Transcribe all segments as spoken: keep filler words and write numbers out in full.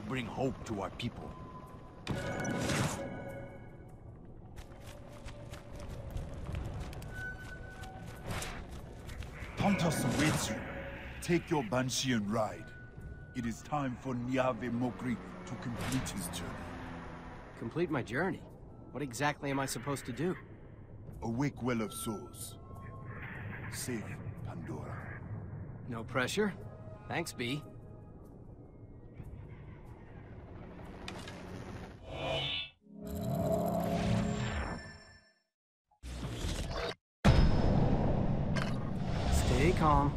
bring hope to our people. Tantalus awaits you. Take your banshee and ride. It is time for Ni'awve Mokri to complete his journey. Complete my journey? What exactly am I supposed to do? Awake Well of Souls. Save Pandora. No pressure. Thanks, B. Stay calm.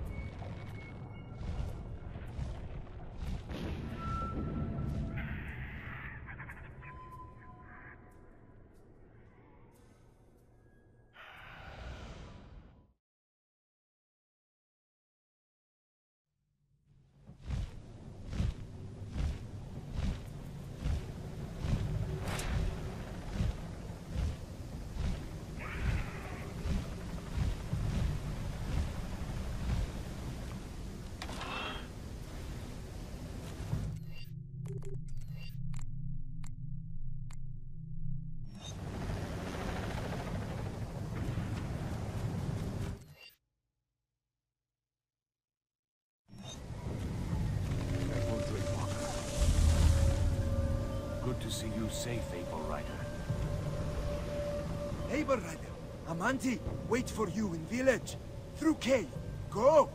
Good to see you safe, Able Rider. Able Rider, Amanti, wait for you in village. Through cave. Go!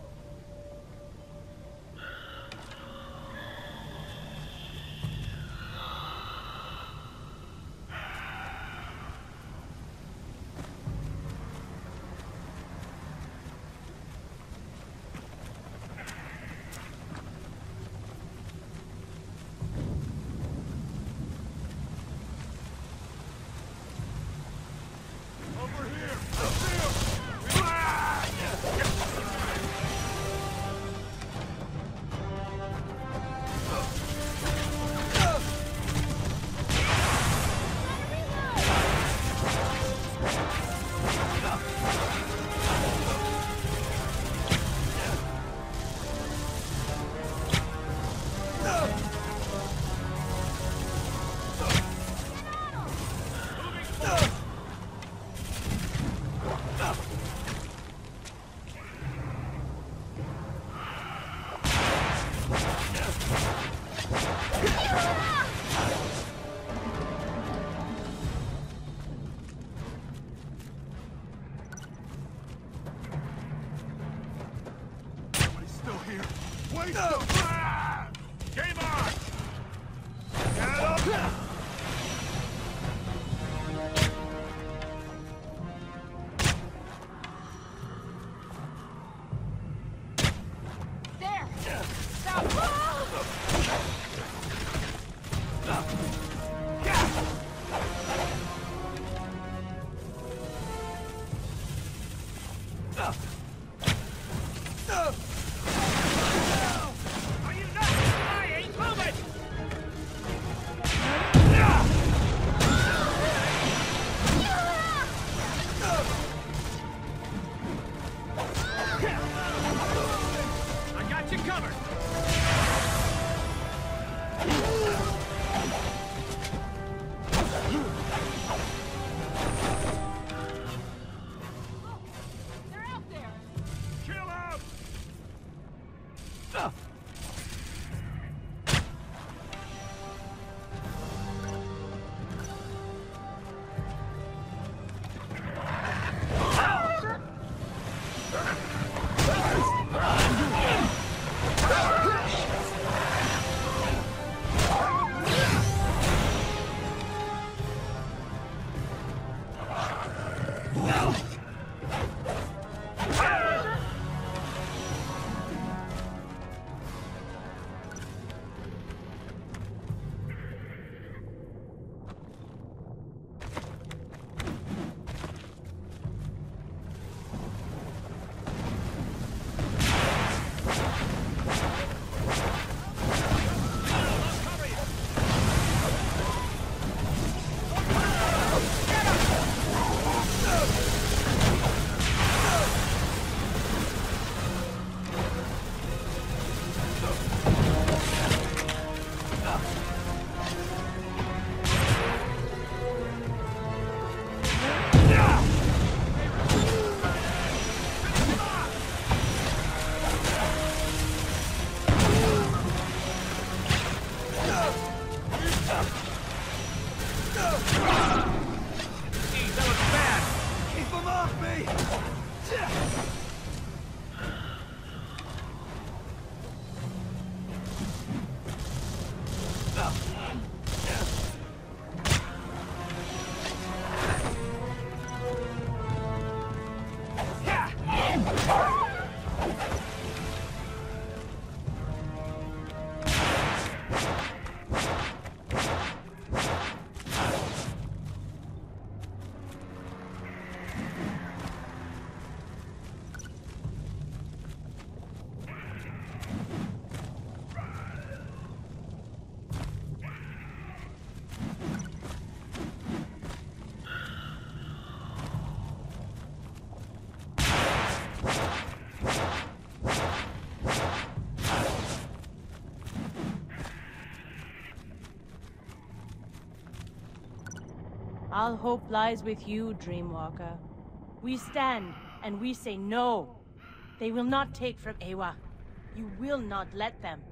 All hope lies with you, Dreamwalker. We stand, and we say no. They will not take from Eywa. You will not let them.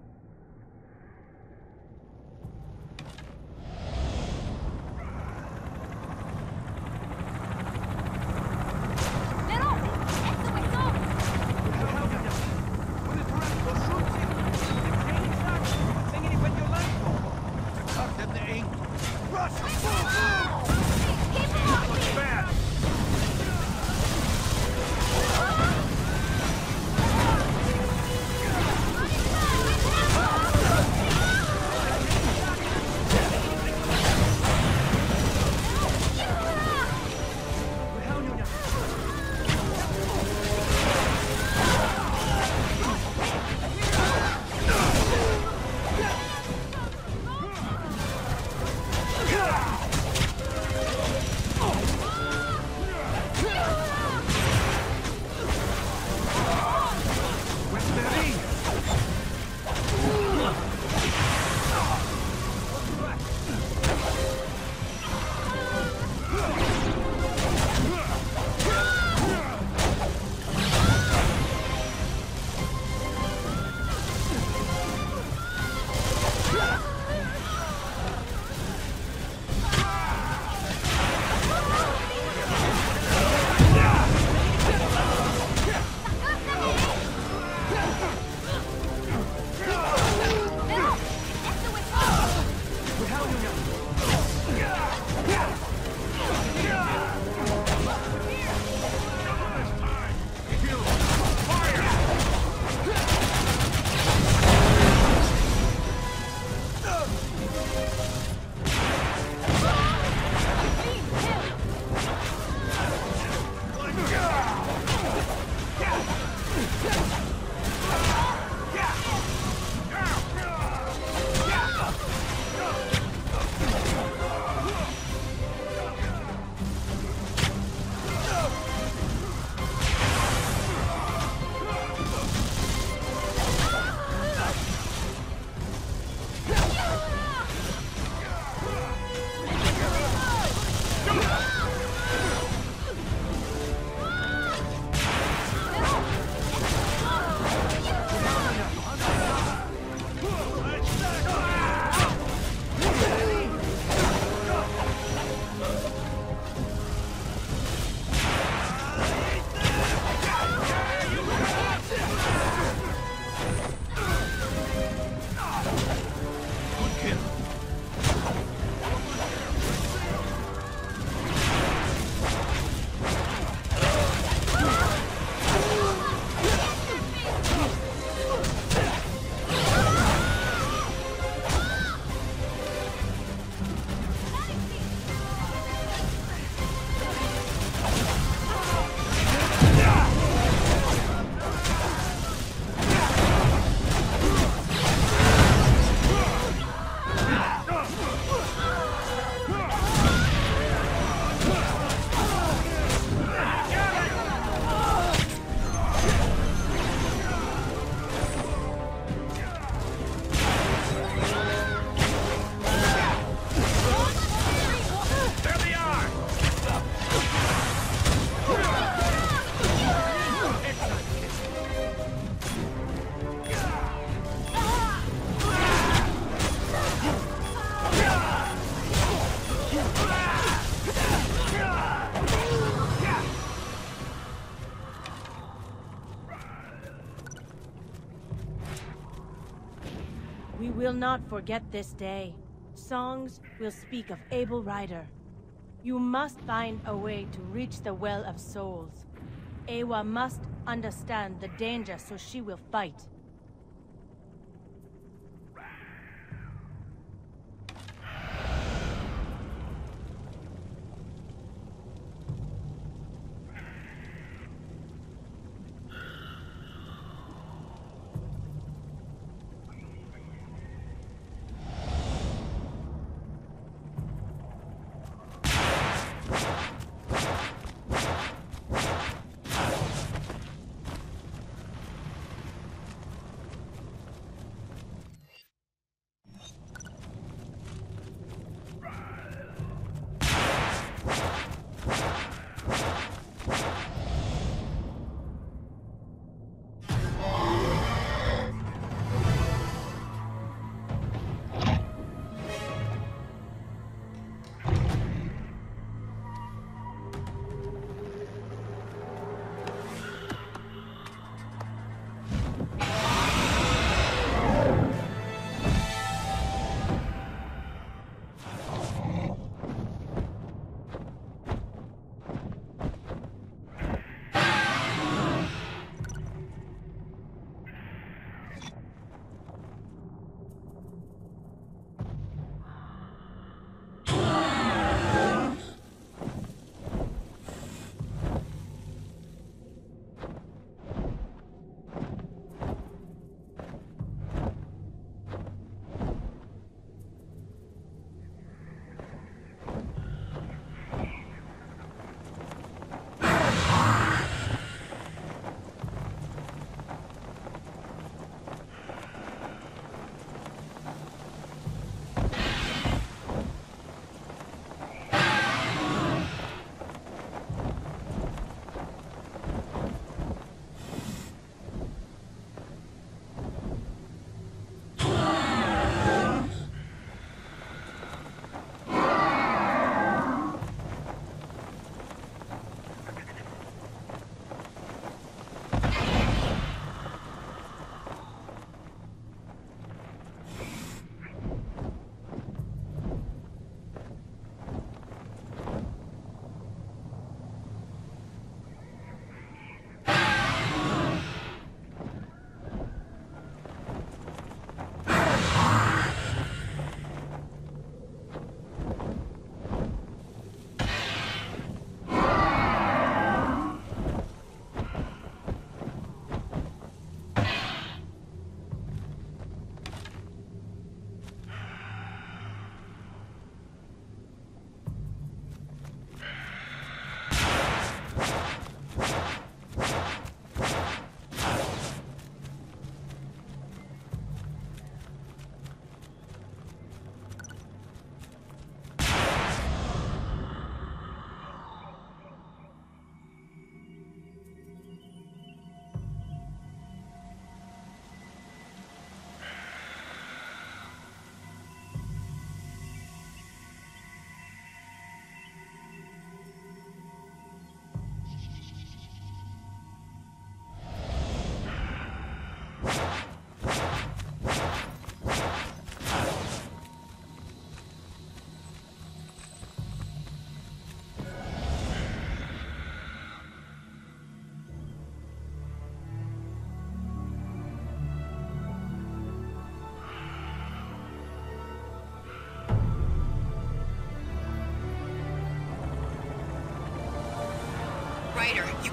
We will not forget this day. Songs will speak of able rider. You must find a way to reach the Well of Souls. Eywa must understand the danger, so she will fight.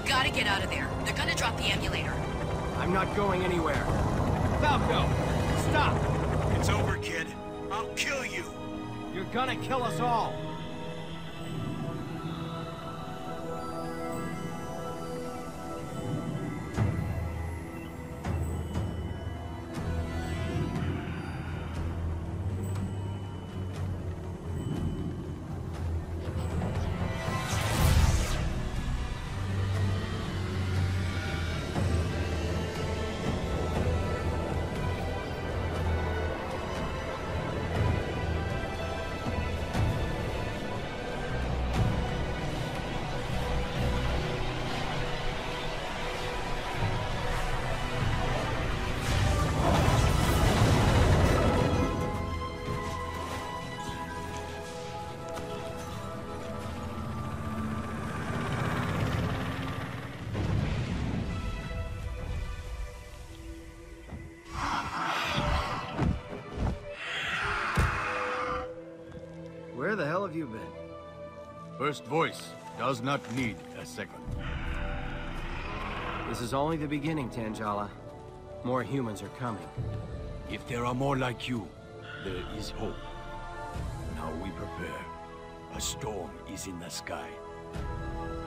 gotta get out of there. They're gonna drop the emulator. I'm not going anywhere. Falco! Stop! It's over, kid. I'll kill you. You're gonna kill us all! Where the hell have you been? First voice does not need a second. This is only the beginning, Tangela. More humans are coming. If there are more like you, there is hope. Now we prepare. A storm is in the sky.